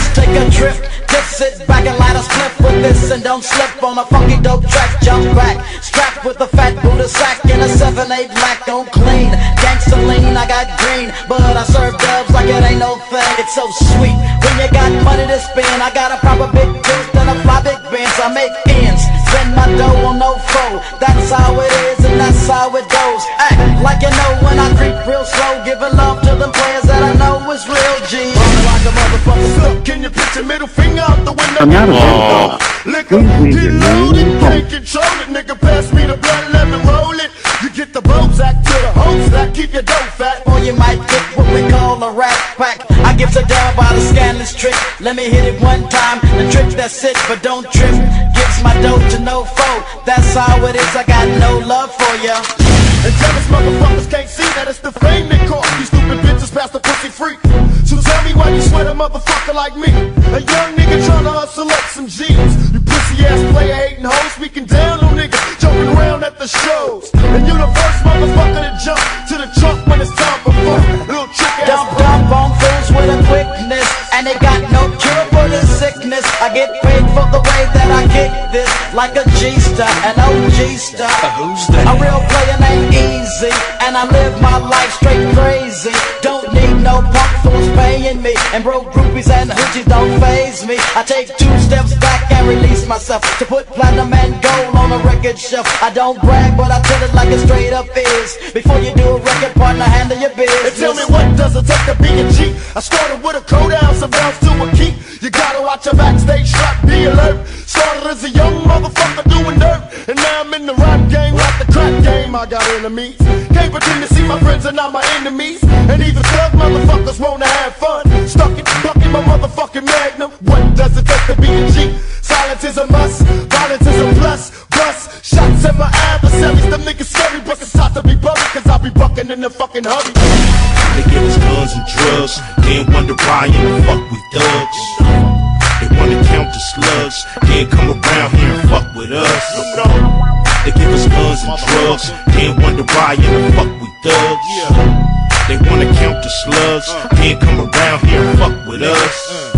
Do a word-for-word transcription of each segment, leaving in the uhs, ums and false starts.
take a trip. Just sit back and light a split with this and don't slip on a funky dope track. Jump back, strapped with a fat Buddha sack and a seven eight black on clean. Gangsta lean, I got green, but I serve dubs like it ain't no thing. It's so sweet when you got money to spend. I got a proper big tooth and a fly big bench. I make ends, spend my dough on no foe. That's how it is and that's how it goes. Act like you know when I creep real slow, giving love to them players that I know is real G. Like a motherfucker, look, can you put your middle finger out the window? I'm not a oh. Liquor, get loaded, can't control it. Nigga, pass me the blood, let me roll it. You get the Bozak to the whole stack, keep your dough fat, or you might get what we call a rat pack. I give a damn about a scandalous trick. Let me hit it one time, the trick that's it, but don't trip. Gives my dough to no foe. That's how it is. I got no love for ya. And jealous motherfuckers can't see that it's the fame that caught these stupid bitches past the pussy freak. So tell me why you sweat a motherfucker like me, a young nigga tryna hustle up some G's. You pussy ass player hating hoes, speaking down on niggas, jumping around at the shows. And you the first motherfucker to jump to the trunk when it's time for fun. Little chick ass dump dump on fools with a quickness, and they got no cure for this sickness. I get paid for the way that I kick this, like a G-star, an O G-star. A real player named Easy, and I live my life straight crazy. Don't need no punk fools paying me, and broke groupies and hoochies don't faze me. I take two steps back and release myself to put platinum and gold on a record shelf. I don't brag, but I tell it like it straight up is. Before you do a record, partner, handle your business. And tell me what does it take to be a G? I started with a code ounce, a bounce to a key. You gotta watch your backstage strap, be alert. Started as a young motherfucker doing dirt, and now I'm in the rap game like the crack game. I got enemies, can't pretend to see my friends are not my enemies. And even thug motherfuckers wanna have fun, stuck it, bucking my motherfucking magnum. What does it take to be a G? Silence is a must, violence is a plus. Bust shots at my adversaries, them niggas scary, but it's hot to be buried, cause I'll be bucking in the fucking hurry. They give us guns and drugs, then wonder why in the fuck we thugs. They wanna count the slugs, then come around here and fuck with us. They give us guns and drugs, then wonder why in the fuck we thugs. They wanna count the slugs, then come around here and fuck with us.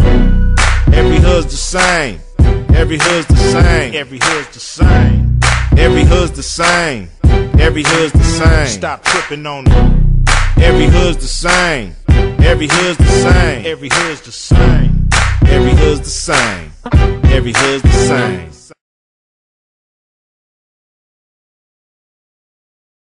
Every hood's the same, every hood's the same, every hood's the same, every hood's the same, every hood's the same. Stop tripping on it. Every hood's the same, every hood's the same, every hood's the same, every hood's the same, every hood's the same.